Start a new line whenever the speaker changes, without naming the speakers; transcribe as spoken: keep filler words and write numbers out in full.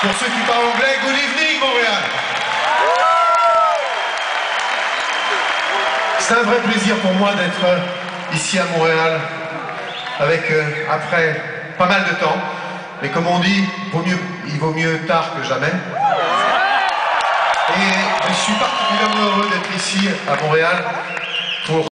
Pour ceux qui parlent anglais, good evening Montréal. C'est un vrai plaisir pour moi d'être ici à Montréal avec, euh, après pas mal de temps. Mais comme on dit, vaut mieux, il vaut mieux tard que jamais. Et je suis particulièrement heureux d'être ici à Montréal